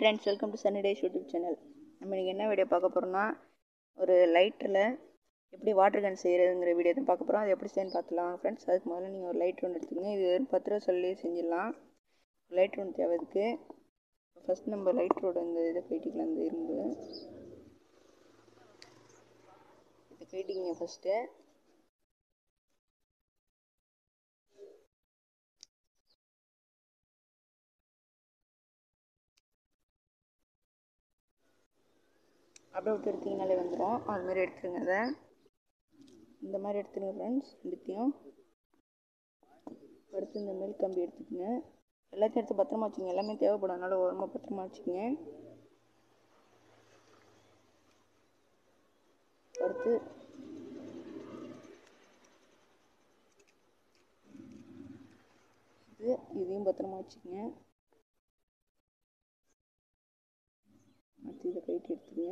Friends, welcome to sunny days YouTube channel. நம்ம இன்றைக்கி என்ன வீடியோ பார்க்க போகிறோம்னா, ஒரு லைட்டரில் எப்படி வாட்டர் கன் செய்கிறதுங்கிற வீடியோ தான் பார்க்க போகிறோம். அது எப்படி செய்யணும்னு பார்த்துலாம் ஃப்ரெண்ட்ஸ். அதுக்கு முதல்ல நீங்கள் ஒரு லைட்ரு ஒன்று எடுத்துக்கோங்க. இது 10 ரூபா சொல்லி செஞ்சிடலாம். லைட்ரு ஒன்று தேவை. இதுக்கு ஃபஸ்ட் நம்ம லைட்டரோட இந்த இதை கட்டிக்கலாம். இந்த இரும்பு இதை கட்டிங்க ஃபஸ்ட்டு. அப்படியே விட்டு எடுத்திங்கனாலே வந்துடும். அதுமாதிரி எடுத்துருங்க. அதை இந்த மாதிரி எடுத்துருங்க ஃப்ரெண்ட்ஸ். ரெண்டுத்தையும் அடுத்து இந்த மேல் கம்பி எடுத்துக்கோங்க. எல்லாத்தையும் எடுத்து பத்திரமா வச்சுக்கோங்க. எல்லாமே தேவைப்படும், அதனால ஓரமாக பத்திரமா வச்சுக்கோங்க. அடுத்து இதையும் பத்திரமா வச்சுக்கோங்க. அடுத்து இதை கைட்டு எடுத்துக்கோங்க.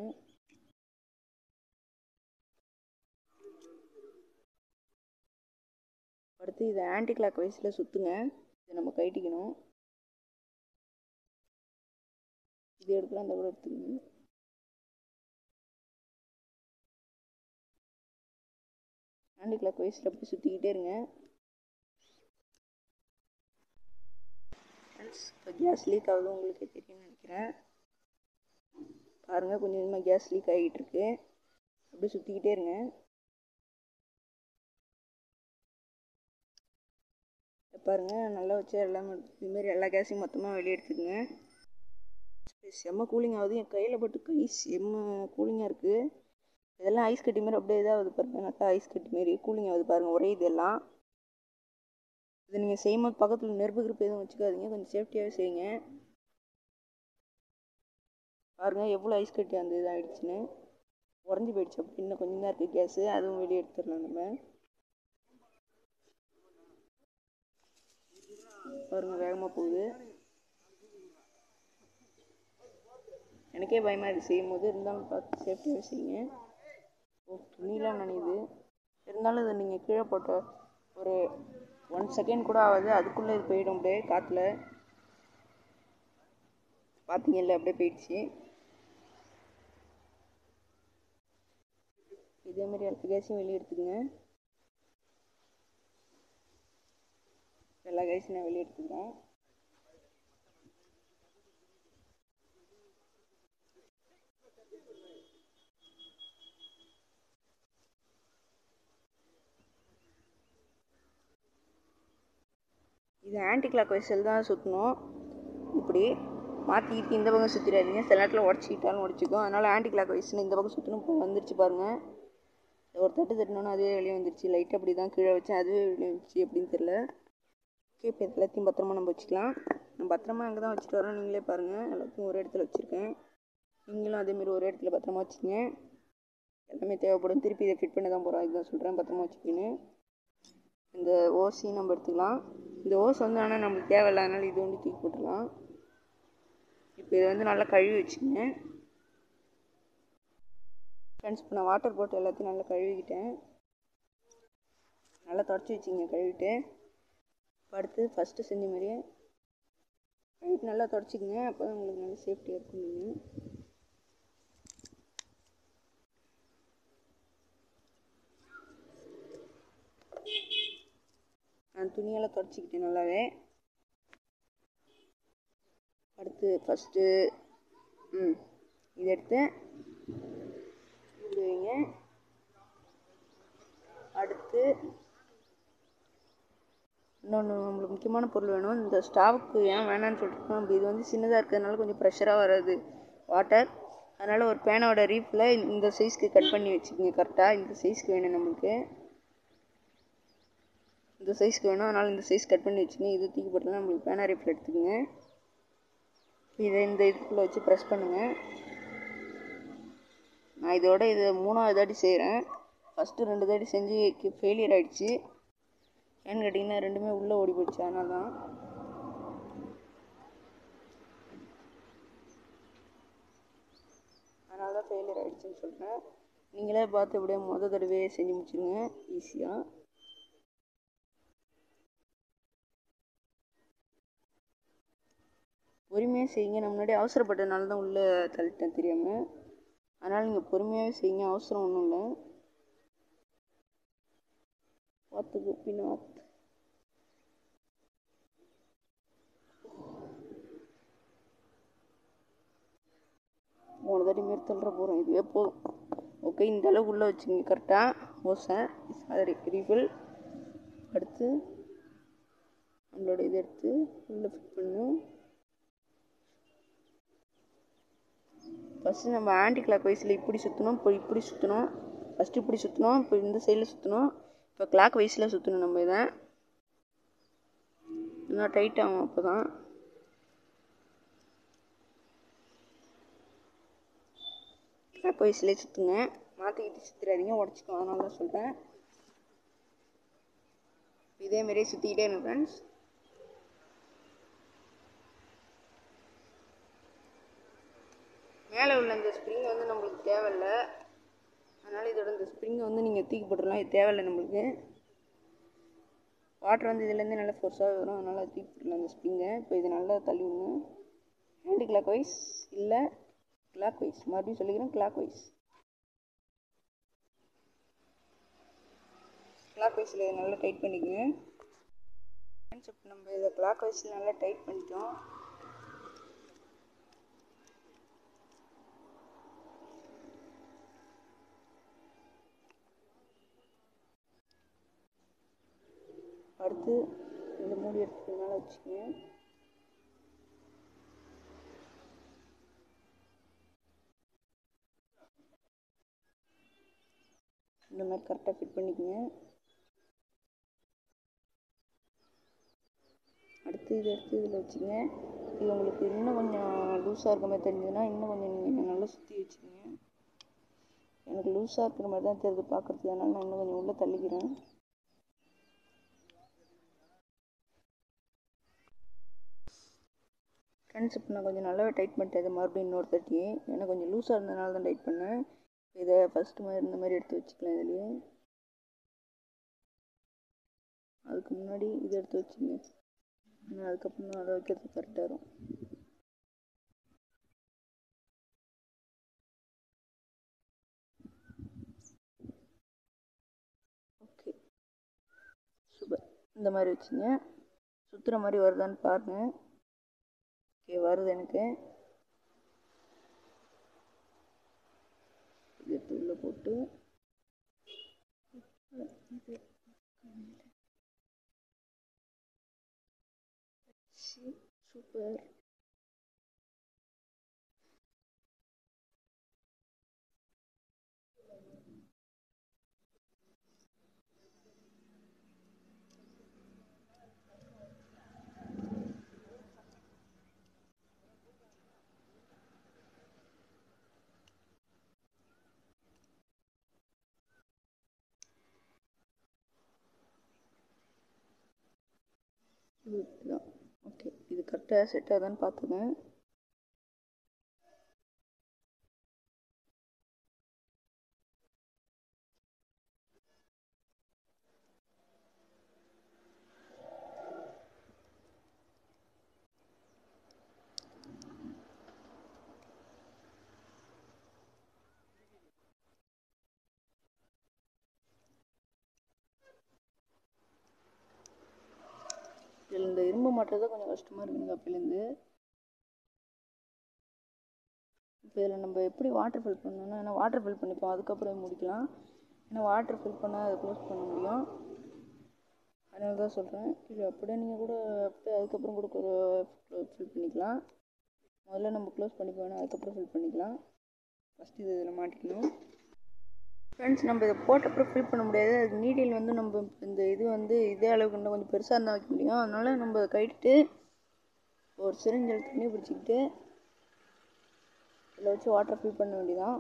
அடுத்து இதை ஆன்டி கிளாக் வைஸில் சுற்றுங்க. இதை நம்ம கைட்டிக்கணும். இது எடுக்கலாம், அந்த கூட எடுத்துக்கணும். ஆன்டி கிளாக் வைஸில் அப்படி சுற்றிக்கிட்டே இருங்க. இப்போ கேஸ் லீக் ஆகுது, உங்களுக்கு தெரியும்னு நினைக்கிறேன். பாருங்கள், கொஞ்சம் கொஞ்சமாக கேஸ் லீக் ஆகிட்டு இருக்கு. அப்படி சுற்றிக்கிட்டே இருங்க. பாருங்கள், நல்லா வச்சு எல்லாமே இதுமாரி எல்லா கேஸையும் மொத்தமாக வெளியே எடுத்துக்கோங்க. செம்ம கூலிங் ஆகுது. என் கையில் போட்டு கை செம்ம கூலிங்காக இருக்குது. இதெல்லாம் ஐஸ் கட்டி மாரி அப்படியே இதாகுது பாருங்கள். நல்லா ஐஸ் கட்டி மாரி கூலிங் ஆகுது பாருங்கள். ஒரே இதெல்லாம் இதை நீங்கள் செய்யும்போது பக்கத்தில் நெருப்பு கிருப்பு எதுவும் வச்சுக்காதீங்க. கொஞ்சம் சேஃப்டியாகவே செய்யுங்க. பாருங்கள் எவ்வளோ ஐஸ் கட்டி அந்த இதாகிடுச்சுன்னு. உறைஞ்சி போயிடுச்சு. அப்படி இன்னும் கொஞ்சம் தான் இருக்குது கேஸு. அதுவும் வெளியே எடுத்துடலாம் நம்ம. பாருங்கள் வேகமாக போகுது. எனக்கே பயமாக இருக்குது செய்யும் போது. இருந்தாலும் பார்த்து சேஃப்டியாக செய்யுங்க. துணிலாம் நனையுது. இருந்தாலும் இதை நீங்கள் கீழே போட்ட ஒரு 1 செகண்ட் கூட ஆகாது, அதுக்குள்ளே இது போயிடும் அப்படியே காற்றுல. பார்த்தீங்கல்ல, அப்படியே போயிடுச்சு. இதேமாரி எல்லா கேஸையும் வெளியே எடுத்துக்கோங்க. எல்லா கேஸையும் நான் வெளியே எடுத்துக்கிறேன். இது ஆன்டி கிளாக் வைஸில் தான் சுற்றணும். இப்படி மாற்றிக்கிட்டு இந்த பக்கம் சுற்றிடாதீங்க. சில நேரத்தில் உடச்சிக்கிட்டாலும் உடச்சிக்கும். அதனால் ஆன்டி கிளாக் வைஸ்னு இந்த பக்கம் சுற்றணும். இப்போ வந்துருச்சு பாருங்கள். ஒரு தட்டு தட்டினோன்னா அதுவே வெளியே வந்துருச்சு. லைட்டாக அப்படி தான் கீழே வச்சு அதுவே வெளியே வந்துச்சு. எப்படின்னு தெரில. ஓகே, இப்போ எல்லாத்தையும் பத்திரமா நம்ம வச்சுக்கலாம். நான் பத்திரமா அங்கே தான் வச்சுட்டு வரேன். நீங்களே பாருங்கள், எல்லாத்தையும் ஒரு இடத்துல வச்சுருக்கேன். நீங்களும் அதேமாரி ஒரு இடத்துல பத்திரமா வச்சுக்கோங்க. எல்லாமே தேவைப்படும். திருப்பி இதை ஃபிட் பண்ண தான் போகிறோம். இதுதான் சொல்கிறேன், பத்திரமா வச்சுக்கின்னு. இந்த ஓஸையும் நம்ம எடுத்துக்கலாம். இந்த ஓஸ் வந்து ஆனால் நம்மளுக்கு தேவையில்லை, அதனால் இது வந்து தூக்கி போட்டுடலாம். இப்போ இதை வந்து நல்லா கழுவி வச்சுக்கோங்க ஃப்ரெண்ட்ஸ். இப்போ நான் வாட்டர் போட்டு எல்லாத்தையும் நல்லா கழுவிக்கிட்டேன். நல்லா தொடச்சி வச்சுங்க கழுவிட்டு. அடுத்து ஃபஸ்ட்டு செஞ்ச மாதிரியே கழுவிட்டு நல்லா தொடச்சிக்கோங்க. அப்போ தான் உங்களுக்கு நல்லா சேஃப்டியாக இருக்கும். நீங்கள் நான் துணியெல்லாம் தொடச்சிக்கிட்டேன் நல்லாவே. அடுத்து ஃபஸ்ட்டு இதை எடுத்து வைங்க. அடுத்து இன்னொன்று நம்மளுக்கு முக்கியமான பொருள் வேணும். இந்த ஸ்டவ்வுக்கு ஏன் வேணான்னு சொல்லிட்டு, இது வந்து சின்னதாக இருக்கிறதுனால கொஞ்சம் ப்ரெஷராக வராது வாட்டர். அதனால் ஒரு பேனோட ரீஃபில் இந்த சைஸ்க்கு கட் பண்ணி வச்சுக்கோங்க. கரெக்டாக இந்த சைஸ்க்கு வேணும் நம்மளுக்கு. இந்த சைஸ்க்கு வேணும், அதனால் இந்த சைஸ் கட் பண்ணி வச்சுக்கோங்க. இது தூக்கி போட்டுலாம் நம்மளுக்கு பேனா ரீஃபில் எடுத்துக்கோங்க. இதை இந்த இதுக்குள்ளே வச்சு ப்ரெஸ் பண்ணுங்கள். நான் இதோட இதை 3வது தாட்டி செய்கிறேன். ஃபஸ்ட்டு 2 தாட்டி செஞ்சு ஃபெயிலியர் ஆகிடுச்சு. ஏன்னு கேட்டிங்கன்னா ரெண்டுமே உள்ளே ஓடி போயிடுச்சு. அதனால தான் ஃபெயிலியர் ஆகிடுச்சின்னு சொல்கிறேன். நீங்களே பார்த்து இப்படியே மொதல் தடவையே செஞ்சு முடிச்சுருங்க ஈஸியாக. பொறுமையாக செய்யுங்க. நான் முன்னாடி அவசரப்பட்டதுனால தான் உள்ளே தள்ளிட்டேன் தெரியாமல். அதனால் நீங்கள் பொறுமையாகவே செய்யுங்க, அவசரம் ஒன்றும் இல்லை. பார்த்து கோபிநாத். மூணு தாட்டி மாரி தள்ளுற போகிறோம், இதுவே போதும். ஓகே, இந்த அளவுக்கு உள்ளே வச்சுங்க கரெக்டாக ஓசை. Sorry, refill. அடுத்து நம்மளோட இதை எடுத்து உள்ளே ஃபிட் பண்ணணும். ஃபஸ்ட்டு நம்ம ஆன்டி கிளாக் வைஸில் இப்படி சுற்றணும், இப்போ இப்படி சுற்றணும். ஃபஸ்ட்டு இப்படி சுற்றணும், இப்போ இந்த சைடில் சுற்றணும். இப்போ கிளாக் வைஸில் சுற்றணும். நம்ம இதை இன்னும் டைட் ஆகும். அப்போ தான் கிளாக் வைஸ்லேயே சுற்றுங்க, மாற்றிக்கிட்டு சுற்றுறாதீங்க, உடச்சிக்கும். அதனால தான் சொல்கிறேன். இதேமாரியே சுற்றிக்கிட்டே இருங்க ஃப்ரெண்ட்ஸ். மேலே உள்ள இந்த ஸ்ப்ரிங் வந்து நம்மளுக்கு தேவையில்லை, அதனால் இதோட இந்த ஸ்ப்ரிங்கை வந்து நீங்கள் தூக்கி போட்டுடலாம். இது தேவையில்லை நம்மளுக்கு. வாட்டர் வந்து இதுலேருந்து நல்லா ஃபோர்ஸாக வரும், அதனால் தூக்கி போட்டுடலாம் இந்த ஸ்ப்ரிங்கை. இப்போ இது நல்லா தள்ளி விடணும். ஆன்டி கிளாக் வைஸ் இல்லை, கிளாக் வைஸ். மறுபடியும் சொல்லிக்கிறேன், கிளாக் வைஸ். கிளாக் வைஸில் இதை நல்லா டைட் பண்ணிக்கோங்க. இப்போ நம்ம இதை கிளாக் வைஸில் நல்லா டைட் பண்ணிட்டோம். அடுத்து இந்த மூடி எடுத்து மேலே வச்சுக்கோங்க. இந்த மாதிரி கரெக்டாக ஃபிட் பண்ணிக்கோங்க. அடுத்து இதை எடுத்து இதில் வச்சுங்க. இது உங்களுக்கு இன்னும் கொஞ்சம் லூஸாக இருக்க மாதிரி தெரிஞ்சதுன்னா இன்னும் கொஞ்சம் நீங்கள் நல்லா சுற்றி வச்சுக்கோங்க. எனக்கு லூஸாக இருக்கிற மாதிரி தான் தெரியுது பார்க்குறதுக்கு, அதனால் நான் இன்னும் கொஞ்சம் உள்ளே தள்ளிக்கிறேன். ஃப்ரெண்ட்ஸ், இப்போ நான் கொஞ்சம் நல்லாவே டைட் பண்ணிட்டேன். இதை மறுபடியும் இன்னொரு தட்டி, ஏன்னா கொஞ்சம் லூஸாக இருந்ததுனால தான் டைட் பண்ணேன். இதை ஃபஸ்ட்டு மாதிரி இந்த மாதிரி எடுத்து வச்சுக்கலாம். இதுலேயே அதுக்கு முன்னாடி இதை எடுத்து வச்சுங்க. அதுக்கப்புறம் அதை வைக்கிறது கரெக்டாக இருக்கும். Okay, super. இந்த மாதிரி வச்சுங்க. சுற்றுற மாதிரி வருதான்னு பாருங்கள். ஓகே, வருது எனக்கு. எடுத்து உள்ளே போட்டு சூப்பர். இதுதான். ஓகே, இது கரெக்டாக செட் ஆகுதான்னு பார்த்துங்க. இதில் இந்த இரும்பு மாட்டுறது கொஞ்சம் கஷ்டமாக இருக்குங்க அப்போலேருந்து. இப்போ இதில் நம்ம எப்படி வாட்டர் ஃபில் பண்ணணும்னா, ஏன்னா வாட்டர் ஃபில் பண்ணிப்போம், அதுக்கப்புறம் முடிக்கலாம். ஏன்னா வாட்டர் ஃபில் பண்ணால் அதை க்ளோஸ் பண்ண முடியும், அதனால தான் சொல்கிறேன். இது அப்படியே நீங்கள் கூட அப்படியே அதுக்கப்புறம் கூட ஃபில் பண்ணிக்கலாம். முதல்ல நம்ம க்ளோஸ் பண்ணிப்போம், அதுக்கப்புறம் ஃபில் பண்ணிக்கலாம். ஃபஸ்ட்டு இது இதில் மாட்டிக்கணும். ஃப்ரெண்ட்ஸ், நம்ம இதை போட்டப்புறம் ஃபில் பண்ண முடியாது. அது நீடில் வந்து நம்ம இந்த இது வந்து இதே அளவுக்கு இன்னும் கொஞ்சம் பெருசாக இருந்தால் வைக்க முடியும். அதனால் நம்ம கைட்டு ஒரு சிரிஞ்சில் தண்ணி பிடிச்சிக்கிட்டு இதில் வச்சு வாட்டர் ஃபில் பண்ண வேண்டியதான்.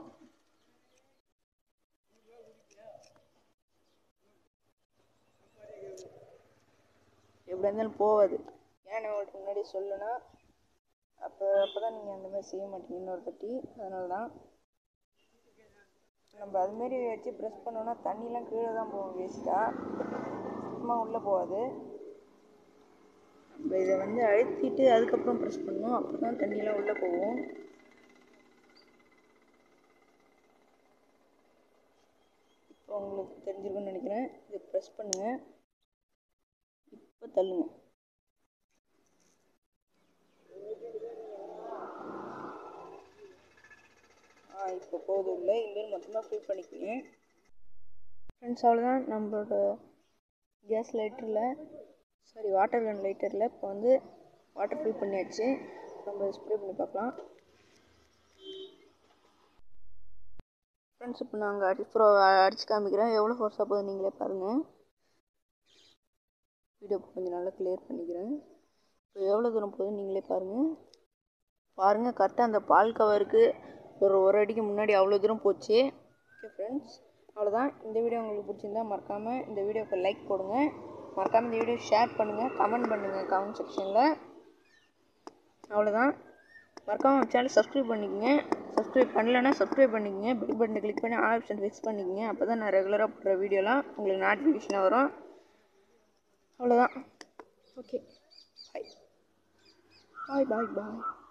எப்படி இருந்தாலும் போகாது. ஏன்னா நான் உங்களுக்கு முன்னாடி சொல்லணும்னா அப்போ தான் நீங்கள் அந்த மாதிரி செய்ய மாட்டீங்க இன்னொரு தட்டி. அதனால தான் நம்ம அதுமாரி வச்சு ப்ரெஸ் பண்ணோன்னா தண்ணிலாம் கீழே தான் போகும் வேஸ்ட்டாக, சுத்தமாக உள்ளே போகாது. இப்போ இதை வந்து அழுத்திட்டு அதுக்கப்புறம் ப்ரெஸ் பண்ணணும். அப்போ தான் தண்ணியெலாம் உள்ளே போகும். இப்போ உங்களுக்கு தெரிஞ்சிருக்குன்னு நினைக்கிறேன். இதை ப்ரெஸ் பண்ணுங்கள். இப்போ தள்ளுங்க. இப்போ போதும் இல்லை, இனிமேல் மொத்தமாக ஃபில் பண்ணிக்கோங்க ஃப்ரெண்ட்ஸ். அவ்வளோதான், நம்மளோட கேஸ் லைட்டரில் வாட்டர் கன் லைட்டரில் இப்போ வந்து வாட்டர் ஃபில் பண்ணியாச்சு. நம்ம ஸ்ப்ரே பண்ணி பார்க்கலாம் ஃப்ரெண்ட்ஸ். இப்போ நாங்கள் அடித்து காமிக்கிறேன், எவ்வளோ ஃபோர்ஸாக போகுது நீங்களே பாருங்கள். வீடியோ கொஞ்சம் நல்லா கிளியர் பண்ணிக்கிறேன். இப்போ எவ்வளோ தூரம் போகுதுன்னு நீங்களே பாருங்கள். கரெக்டாக அந்த பால் கவருக்கு ஒரு அடிக்கு முன்னாடி அவ்வளோ தூரம் போச்சு. ஓகே ஃப்ரெண்ட்ஸ், அவ்வளோதான். இந்த வீடியோ உங்களுக்கு பிடிச்சிருந்தா மறக்காமல் இந்த வீடியோக்கு லைக் போடுங்க. மறக்காமல் இந்த வீடியோ ஷேர் பண்ணுங்கள், கமெண்ட் பண்ணுங்கள் கமெண்ட் செக்ஷனில். அவ்வளோதான். மறக்காமல் சேனல் சப்ஸ்கிரைப் பண்ணிக்கோங்க. சப்ஸ்கிரைப் பண்ணலைன்னா சப்ஸ்கிரைப் பண்ணிக்கோங்க. பெல் பட்டனை கிளிக் பண்ணி ஆல் ஆப்ஷன் ஃபிக்ஸ் பண்ணிக்கோங்க. அப்போ தான் நான் ரெகுலராக போடுற வீடியோலாம் உங்களுக்கு நோட்டிஃபிகேஷனாக வரும். அவ்வளோதான். ஓகே, பாய் பாய் பாய் பாய்.